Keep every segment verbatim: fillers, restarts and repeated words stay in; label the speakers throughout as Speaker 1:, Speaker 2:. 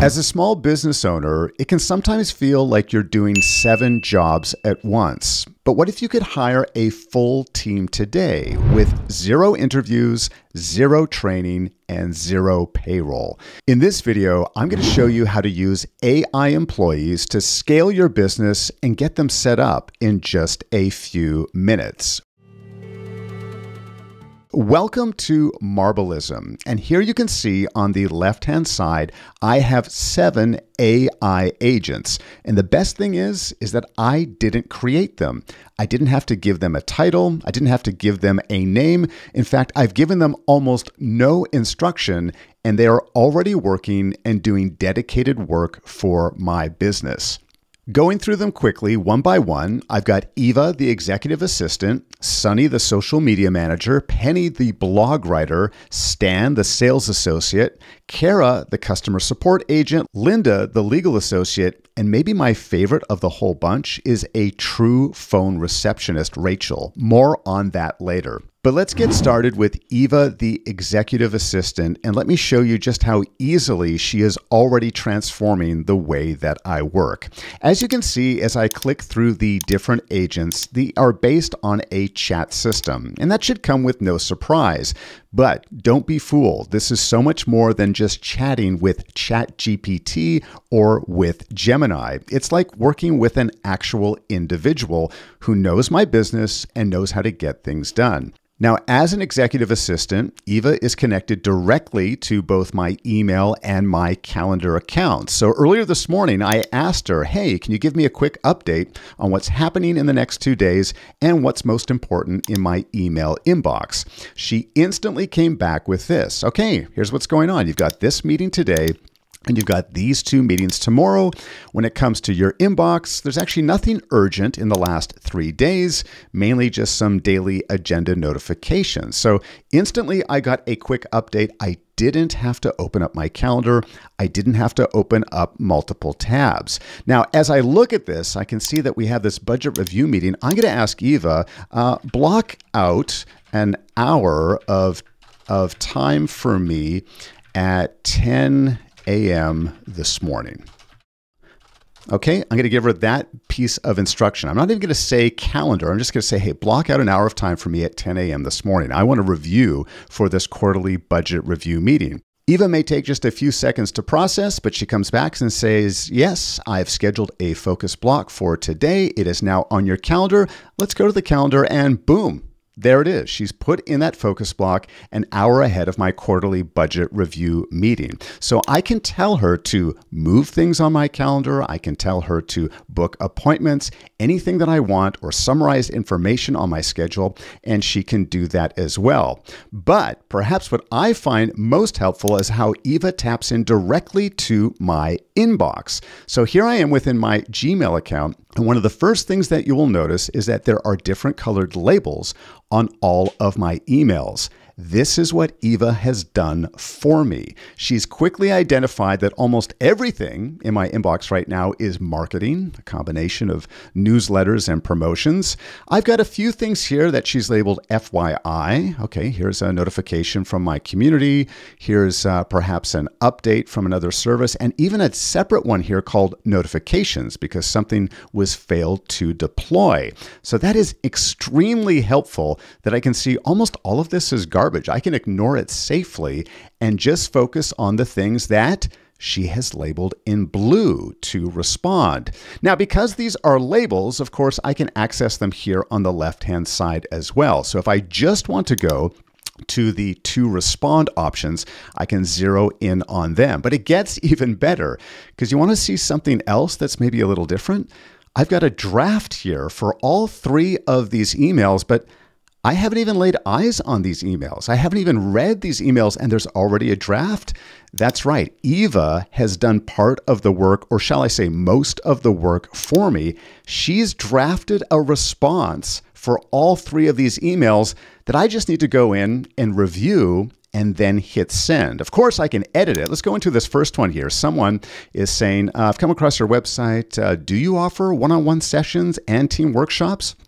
Speaker 1: As a small business owner, it can sometimes feel like you're doing seven jobs at once. But what if you could hire a full team today with zero interviews, zero training, and zero payroll? In this video, I'm going to show you how to use A I employees to scale your business and get them set up in just a few minutes. Welcome to Marblism, and here you can see on the left-hand side, I have seven A I agents. And the best thing is, is that I didn't create them. I didn't have to give them a title. I didn't have to give them a name. In fact, I've given them almost no instruction, and they are already working and doing dedicated work for my business. Going through them quickly, one by one, I've got Eva, the executive assistant, Sunny, the social media manager, Penny, the blog writer, Stan, the sales associate, Kara, the customer support agent, Linda, the legal associate, and maybe my favorite of the whole bunch is a true phone receptionist, Rachel. More on that later. But let's get started with Eva, the executive assistant, and let me show you just how easily she is already transforming the way that I work. As you can see, as I click through the different agents, they are based on a chat system, and that should come with no surprise. But don't be fooled. This is so much more than just chatting with ChatGPT or with Gemini. It's like working with an actual individual who knows my business and knows how to get things done. Now, as an executive assistant, Eva is connected directly to both my email and my calendar accounts. So earlier this morning, I asked her, hey, can you give me a quick update on what's happening in the next two days and what's most important in my email inbox? She instantly came back with this. Okay, here's what's going on. You've got this meeting today, and you've got these two meetings tomorrow. When it comes to your inbox, there's actually nothing urgent in the last three days, mainly just some daily agenda notifications. So instantly I got a quick update. I didn't have to open up my calendar. I didn't have to open up multiple tabs. Now, as I look at this, I can see that we have this budget review meeting. I'm going to ask Eva, uh, block out an hour of, of time for me at ten A M this morning. Okay, I'm going to give her that piece of instruction. I'm not even going to say calendar. I'm just going to say, hey, block out an hour of time for me at ten A M this morning. I want to review for this quarterly budget review meeting. Eva may take just a few seconds to process, but she comes back and says, yes, I've scheduled a focus block for today. It is now on your calendar. Let's go to the calendar and boom. There it is. She's put in that focus block an hour ahead of my quarterly budget review meeting. So I can tell her to move things on my calendar. I can tell her to book appointments, anything that I want, or summarize information on my schedule, and she can do that as well. But perhaps what I find most helpful is how Eva taps in directly to my inbox. So here I am within my Gmail account. And one of the first things that you will notice is that there are different colored labels on all of my emails. This is what Eva has done for me. She's quickly identified that almost everything in my inbox right now is marketing, a combination of newsletters and promotions. I've got a few things here that she's labeled F Y I. Okay, here's a notification from my community. Here's uh, perhaps an update from another service, and even a separate one here called notifications because something was failed to deploy. So that is extremely helpful that I can see almost all of this is garbage. I can ignore it safely and just focus on the things that she has labeled in blue to respond. Now, because these are labels, of course, I can access them here on the left-hand side as well. So if I just want to go to the to respond options, I can zero in on them. But it gets even better because you want to see something else that's maybe a little different. I've got a draft here for all three of these emails, but I haven't even laid eyes on these emails. I haven't even read these emails, and there's already a draft. That's right. Eva has done part of the work, or shall I say most of the work for me. She's drafted a response for all three of these emails that I just need to go in and review and then hit send. Of course, I can edit it. Let's go into this first one here. Someone is saying, uh, I've come across your website. Uh, do you offer one-on-one sessions and team workshops?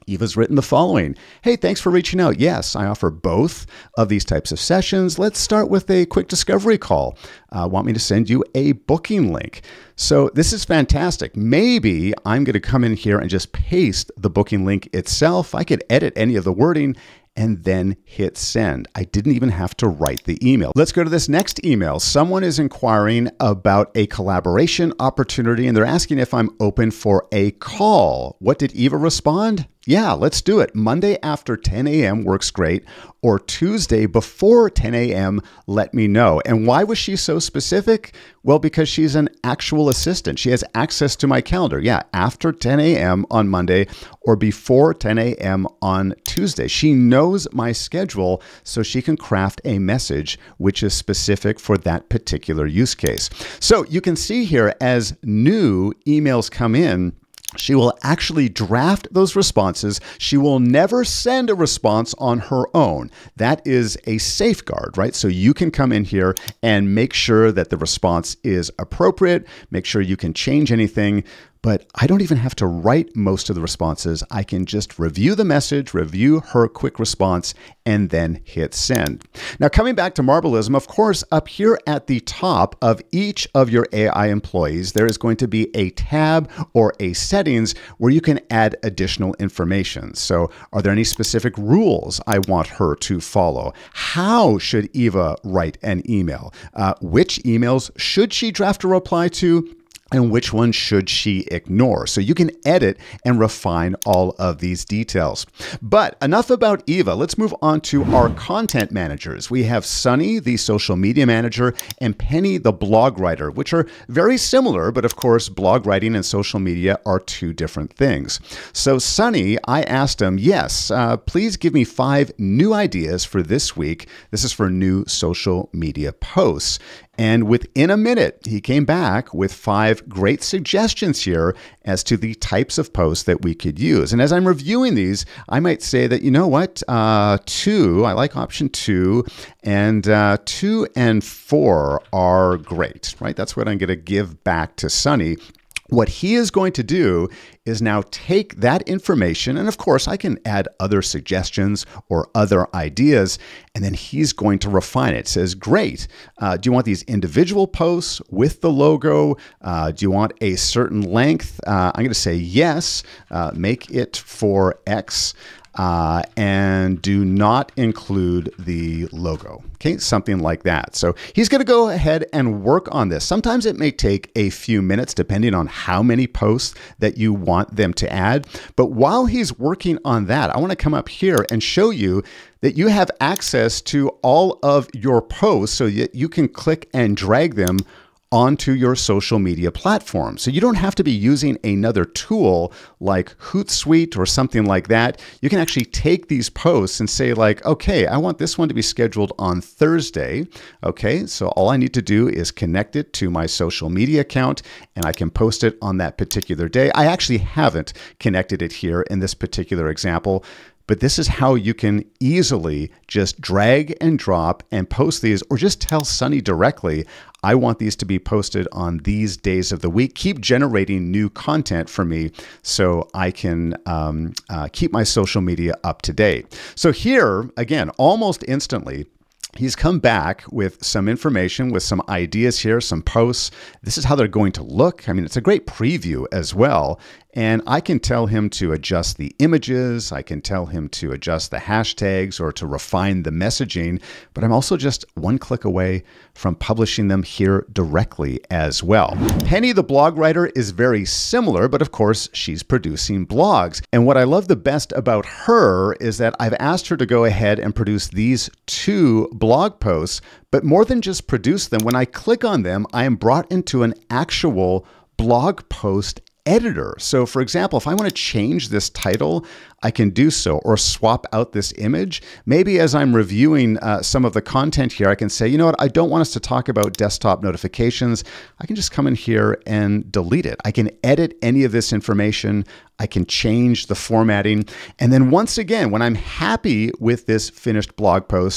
Speaker 1: Eva's written the following. Hey, thanks for reaching out. Yes, I offer both of these types of sessions. Let's start with a quick discovery call. Uh, want me to send you a booking link? So this is fantastic. Maybe I'm going to come in here and just paste the booking link itself. I could edit any of the wording and then hit send. I didn't even have to write the email. Let's go to this next email. Someone is inquiring about a collaboration opportunity and they're asking if I'm open for a call. What did Eva respond? Yeah, let's do it. Monday after ten A M works great, or Tuesday before ten A M, let me know. And why was she so specific? Well, because she's an actual assistant. She has access to my calendar. Yeah, after ten A M on Monday or before ten A M on Tuesday. She knows my schedule, so she can craft a message which is specific for that particular use case. So you can see here as new emails come in, she will actually draft those responses. She will never send a response on her own. That is a safeguard, right? So you can come in here and make sure that the response is appropriate, make sure you can change anything. But I don't even have to write most of the responses. I can just review the message, review her quick response, and then hit send. Now, coming back to Marblism, of course, up here at the top of each of your A I employees, there is going to be a tab or a settings where you can add additional information. So are there any specific rules I want her to follow? How should Eva write an email? Uh, which emails should she draft a reply to? And which one should she ignore? So you can edit and refine all of these details. But enough about Eva. Let's move on to our content managers. We have Sunny, the social media manager, and Penny, the blog writer, which are very similar, but of course, blog writing and social media are two different things. So Sunny, I asked him, yes, uh, please give me five new ideas for this week. This is for new social media posts. And within a minute, he came back with five great suggestions here as to the types of posts that we could use. And as I'm reviewing these, I might say that, you know what, uh, two, I like option two, and uh, two and four are great, right? That's what I'm going to give back to Sunny. What he is going to do is now take that information, and of course I can add other suggestions or other ideas, and then he's going to refine it. It says, great, uh, do you want these individual posts with the logo? Uh, do you want a certain length? Uh, I'm going to say yes, uh, make it for X. Uh, and do not include the logo. Okay, something like that. So he's going to go ahead and work on this. Sometimes it may take a few minutes depending on how many posts that you want them to add. But while he's working on that, I want to come up here and show you that you have access to all of your posts so that you can click and drag them onto your social media platform. So you don't have to be using another tool like Hootsuite or something like that. You can actually take these posts and say like, okay, I want this one to be scheduled on Thursday. Okay, so all I need to do is connect it to my social media account and I can post it on that particular day. I actually haven't connected it here in this particular example, but this is how you can easily just drag and drop and post these, or just tell Sunny directly, I want these to be posted on these days of the week. Keep generating new content for me so I can um, uh, keep my social media up to date. So here, again, almost instantly, he's come back with some information, with some ideas here, some posts. This is how they're going to look. I mean, it's a great preview as well. And I can tell him to adjust the images. I can tell him to adjust the hashtags or to refine the messaging. But I'm also just one click away from publishing them here directly as well. Penny, the blog writer, is very similar, but of course, she's producing blogs. And what I love the best about her is that I've asked her to go ahead and produce these two blog posts, but more than just produce them, when I click on them, I am brought into an actual blog post editor. So for example, if I want to change this title, I can do so, or swap out this image. Maybe as I'm reviewing uh, some of the content here, I can say, you know what, I don't want us to talk about desktop notifications. I can just come in here and delete it. I can edit any of this information. I can change the formatting. And then once again, when I'm happy with this finished blog post,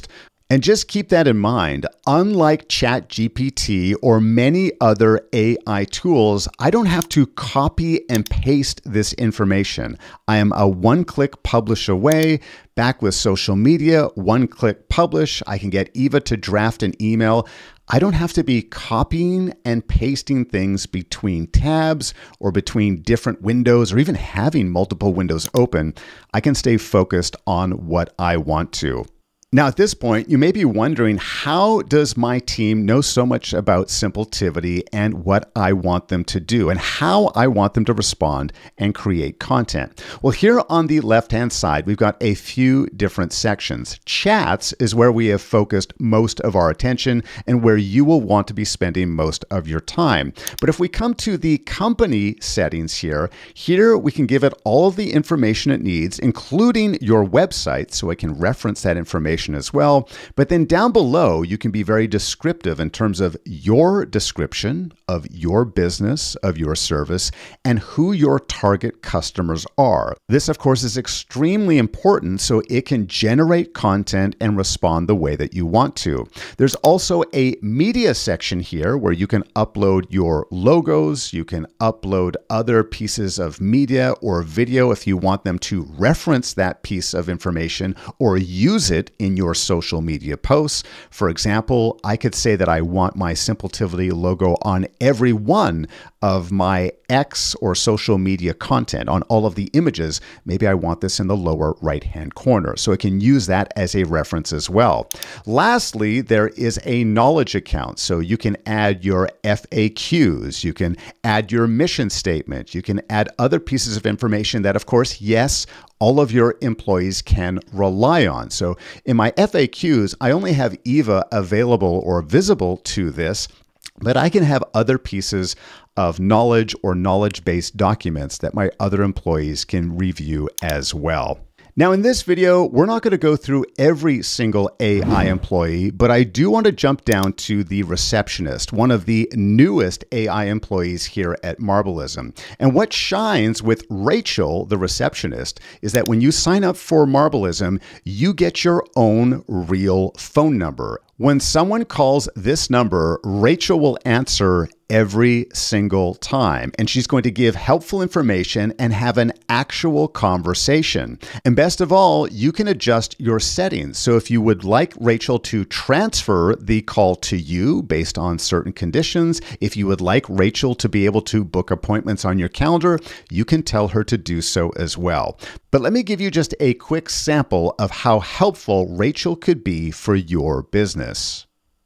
Speaker 1: And just keep that in mind. Unlike ChatGPT or many other A I tools, I don't have to copy and paste this information. I am a one-click publish away. Back with social media, one-click publish. I can get Eva to draft an email. I don't have to be copying and pasting things between tabs or between different windows or even having multiple windows open. I can stay focused on what I want to. Now, at this point, you may be wondering, how does my team know so much about Simpletivity and what I want them to do and how I want them to respond and create content? Well, here on the left-hand side, we've got a few different sections. Chats is where we have focused most of our attention and where you will want to be spending most of your time. But if we come to the company settings here, here we can give it all of the information it needs, including your website, so I can reference that information as well. But then down below, you can be very descriptive in terms of your description of your business, of your service, and who your target customers are. This, of course, is extremely important so it can generate content and respond the way that you want to. There's also a media section here where you can upload your logos, you can upload other pieces of media or video if you want them to reference that piece of information or use it in your social media posts. For example, I could say that I want my Simpletivity logo on every one of my X or social media content, on all of the images. Maybe I want this in the lower right-hand corner, so I can use that as a reference as well. Lastly, there is a knowledge account, so you can add your F A Qs, you can add your mission statement, you can add other pieces of information that, of course, yes, all of your employees can rely on. So in my F A Qs, I only have Eva available or visible to this, but I can have other pieces of knowledge or knowledge-based documents that my other employees can review as well. Now, in this video, we're not going to go through every single A I employee, but I do want to jump down to the receptionist, one of the newest A I employees here at Marblism. And what shines with Rachel, the receptionist, is that when you sign up for Marblism, you get your own real phone number. When someone calls this number, Rachel will answer every single time, and she's going to give helpful information and have an actual conversation. And best of all, you can adjust your settings. So if you would like Rachel to transfer the call to you based on certain conditions, if you would like Rachel to be able to book appointments on your calendar, you can tell her to do so as well. But let me give you just a quick sample of how helpful Rachel could be for your business.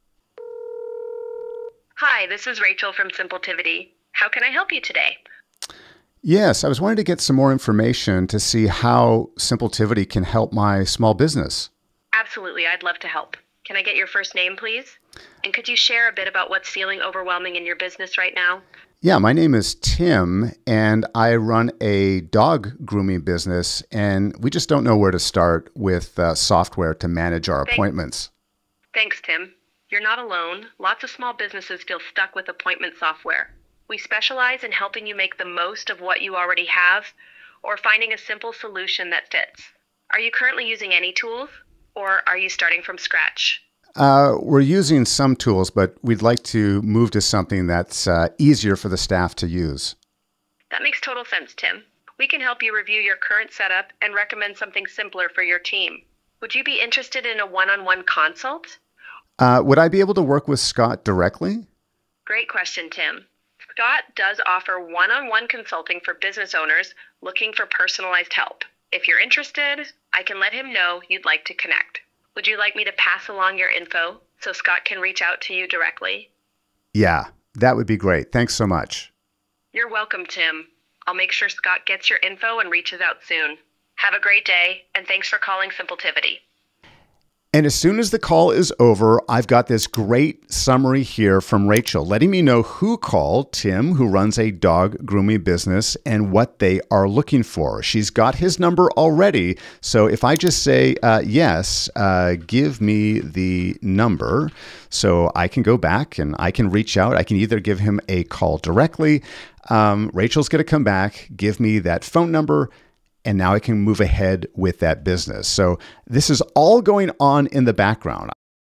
Speaker 2: Hi, this is Rachel from Simpletivity. How can I help you today?
Speaker 1: Yes, I was wanting to get some more information to see how Simpletivity can help my small business.
Speaker 2: Absolutely, I'd love to help. Can I get your first name, please? And could you share a bit about what's feeling overwhelming in your business right now?
Speaker 1: Yeah, my name is Tim, and I run a dog grooming business, and we just don't know where to start with uh, software to manage our
Speaker 2: Thanks.
Speaker 1: appointments.
Speaker 2: Thanks, Tim. You're not alone. Lots of small businesses feel stuck with appointment software. We specialize in helping you make the most of what you already have or finding a simple solution that fits. Are you currently using any tools, or are you starting from scratch?
Speaker 1: Uh, we're using some tools, but we'd like to move to something that's uh, easier for the staff to use.
Speaker 2: That makes total sense, Tim. We can help you review your current setup and recommend something simpler for your team. Would you be interested in a one-on-one consult?
Speaker 1: Uh, would I be able to work with Scott directly?
Speaker 2: Great question, Tim. Scott does offer one-on-one consulting for business owners looking for personalized help. If you're interested, I can let him know you'd like to connect. Would you like me to pass along your info so Scott can reach out to you directly?
Speaker 1: Yeah, that would be great. Thanks so much.
Speaker 2: You're welcome, Tim. I'll make sure Scott gets your info and reaches out soon. Have a great day, and thanks for calling Simpletivity.
Speaker 1: And as soon as the call is over, I've got this great summary here from Rachel, letting me know who called, Tim, who runs a dog grooming business, and what they are looking for. She's got his number already. So if I just say, uh, yes, uh, give me the number, so I can go back and I can reach out. I can either give him a call directly. Um, Rachel's going to come back, give me that phone number, and now I can move ahead with that business. So this is all going on in the background.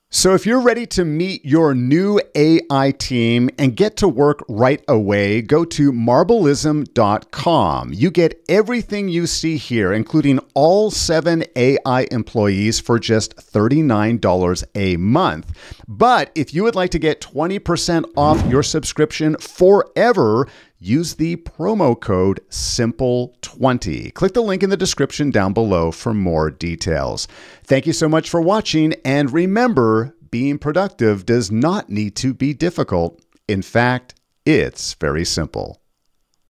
Speaker 1: So if you're ready to meet your new A I team and get to work right away, go to marblism dot com. You get everything you see here, including all seven A I employees for just thirty-nine dollars a month. But if you would like to get twenty percent off your subscription forever, use the promo code simple twenty. Click the link in the description down below for more details. Thank you so much for watching, and remember, being productive does not need to be difficult. In fact, it's very simple.